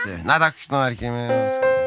godteriser. Nei takk, nå er det ikke mer.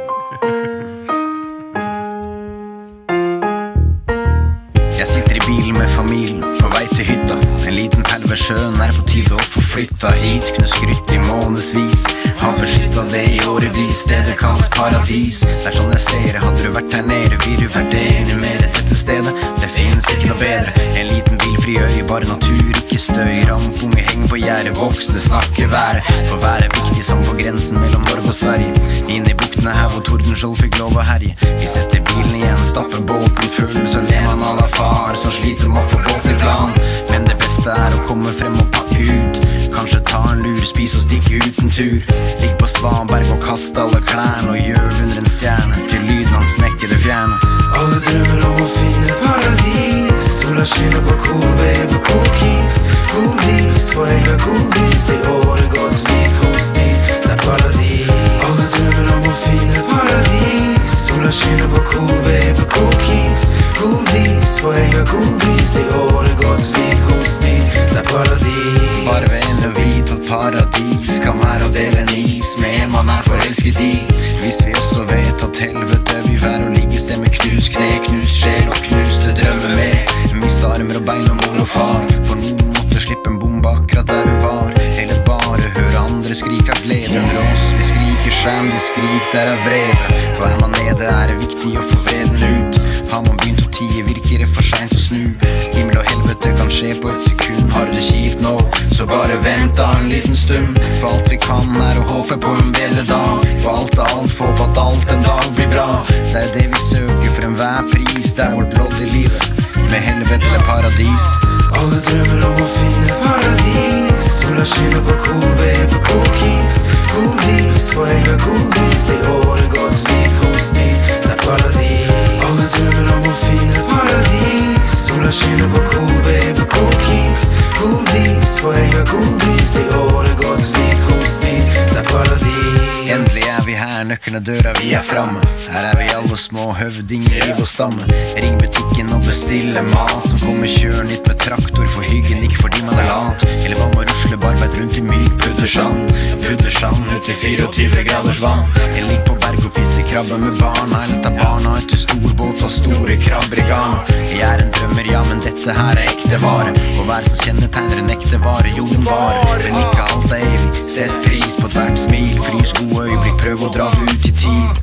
Jeg sitter i bilen med familien på vei til hytta. En liten pell ved sjøen er på tide å få flytta hit. Kunne skrytt i månedsvis, har beskyttet det i årevis. Stedet kalles paradis. Det er sånn jeg ser, hadde du vært her nede, vil du vurdere mer dette stedet. Det finnes ikke noe bedre. En liten bilfri øy, bare natur, ikke støy. Rampunge henger på gjerdet, voksne snakker været. For været er viktig som på grensen mellom Norge og Sverige. Inn i buktene her hvor Tordenskjold fikk lov å herje. Vi setter bilen igjen, stapper båten full, så ler man alle far som sliter med å få båten i plan. Men det beste er å komme frem og pakke ut. Kanskje ta en lur, spise og stikke uten tur. Ligg på Svanberg og kaste alle klærne og gjør under en stjerne til lyden han snekker det fjerne. Alle drømmer om å finne paradis. Sola skinner på cool babe og cool keys. Cool deals på enga cool beats. I året godt liv hos de, det er paradis. Alle drømmer om å finne paradis. Sola skinner på cool babe og cool keys. Cool deals på enga cool beats. I året godt liv hos de, det er paradis. Bare venn og vit at paradis kan være å dele en is med en man er forelsket i. Hvis vi også vet at helvete vil være å ligge sted med knus kne, knus sjel og knuste drømmer med. Mist armer og bein og mor og far, for noen måtte slippe en bombe akkurat der du var. Eller bare høre andre skrike av glede. Under oss vi skriker skjerm, de skrik der er vrede. For er man nede er det viktig å få vreden ut. Har man begynt å tie virker det for sent å snu. Himmel og helvete kan skje på et sekund. Har du det kjipt nå, så bare vent da en liten stund. For alt vi kan er å håpe på en bedre dag. For alt er alt, for at alt en dag blir bra. Det er det vi søker for enhver pris. Det er vårt lodd i livet, med helvete eller paradis. Alle drømmer om å finne paradis. Sola skinner på cool babe og cool keys. Cool deals på enga cool beats. I året godt liv hos de, det er paradis. Alle drømmer om å finne paradis. Sola skinner på cool babe og cool keys. Cool deals på enga cool beats. I året godt liv hos de, det er paradis. Endelig er vi her, nøkkerne døra, vi er framme. Her er vi alle små høvdinger i vår stamme. Ring butikken og bestille mat som kommer kjøren litt med traktor. For hyggen, ikke fordi man er lat. Eller hva med rusle barbeid rundt i myk puddersand. Puddersand ut i 24 graders vann. Jeg ligger på berg og fisser krabbe med barna. Eller tar barna ut til stor båt og store krabber i garn. Jeg er en drømmer, ja, men dette her er ekte vare. Og hva er det som kjennetegner en ekte vare? Jo, den varer, men ikke alt er evig. Sett pris på hvert smil, frys gode øyeblikk, prøv å dra det ut i tid.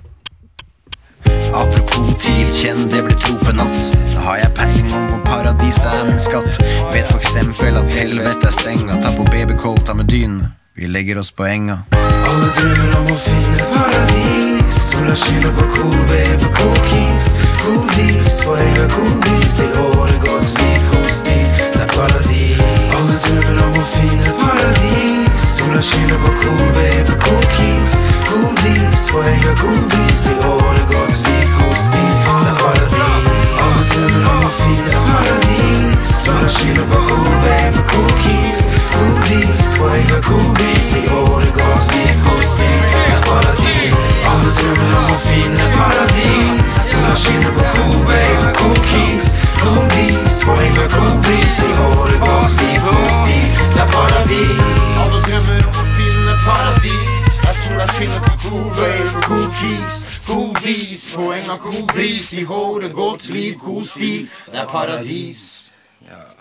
Apropos tid, kjenn det blir tro på natt. Da har jeg peiling om hvor paradiset er min skatt. Vet for eksempel at helvete er senga. Ta på babykoll, ta med dynene, vi legger oss på enga. Alle drømmer om å finne paradis. Sola skinner på cool babe og cool keys. Cool deals på enga cool beats. I året godt liv hos de, det er paradis. Alle drømmer om å finne paradis. Sola skinner på cool babe og cool keys. Cool deals på enga cool beats. I året godt liv hos de, det er paradis. Alle drømmer om å finne paradis. Sola skinner på cool babe og cool keys. Cool deals på enga cool beats. I året godt liv hos de, det er paradis. Alle drømmer om å finne paradis. Sola skinner på cool babe og cool keys. Cool deals på enga cool beats. I året godt liv hos de, det er paradis. Alle drømmer om å finne paradis. Sola skinner på cool babe og cool keys. Cool deals på enga cool beats. I håret godt liv, god stil, det er paradis.